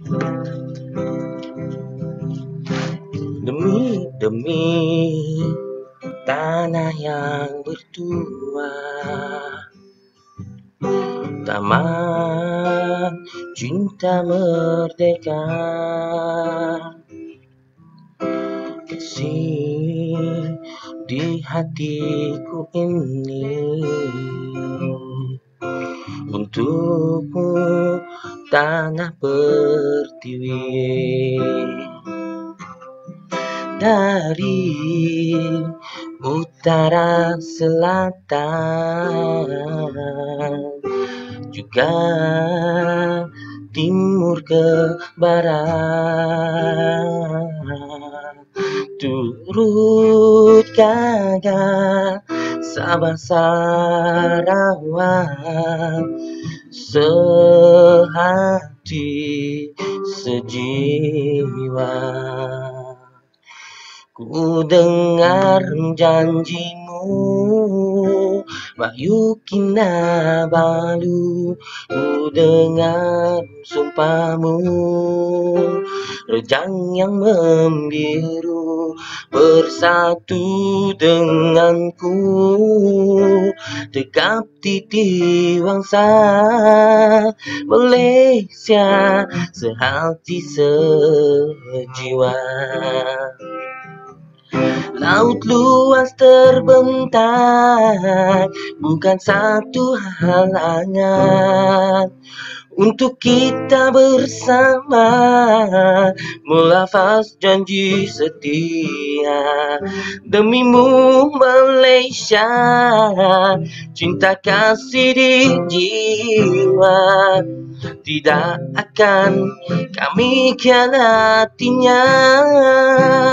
Demi tanah yang bertua, taman cinta merdeka, kasih di hatiku ini untukmu, tanah pertiwi. Dari utara selatan, juga timur ke barat, turut gagah Sabah Sarawak, sehati sejiwa. Ku dengar janjimu, Bayu Kinabalu. Ku dengar sumpahmu, Rejang yang membiru. Bersatu denganku, tegap titi wangsa Malaysia, sehati sejiwa. Laut luas terbentang, bukan satu halangan untuk kita bersama melafaz janji setia. Demimu Malaysia, cinta kasih di jiwa, tidak akan kami khianatinya.